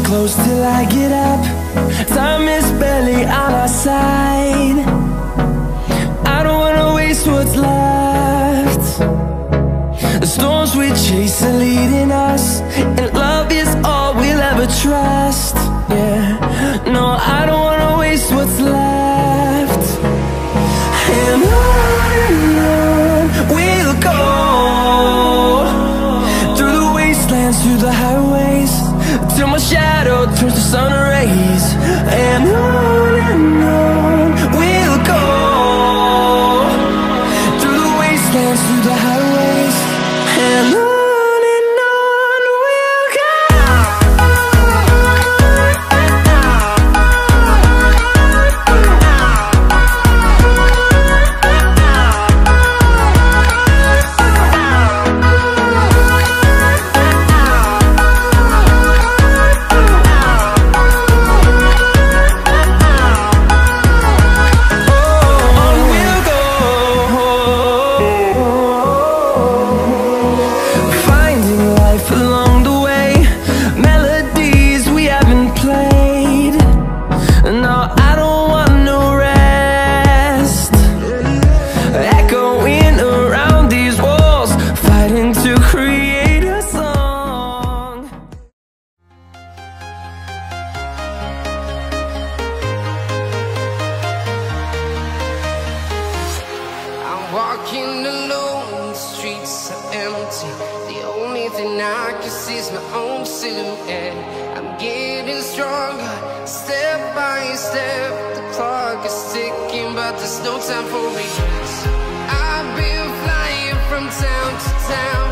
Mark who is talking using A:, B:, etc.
A: close till I get up. Time is barely on our side. I don't wanna waste what's left. The storms we chase are leading us, and love is all we'll ever trust. Yeah, no, I don't wanna waste what's left. And on we'll go, through the wastelands, through the highways, till my shadow turns to sun rays. And on we'll go, through the wastelands, through the highways, and on we'll go.
B: Walking alone, the streets are empty. The only thing I can see is my own silhouette. I'm getting stronger, step by step. The clock is ticking, but there's no time for regrets. I've been flying from town to town.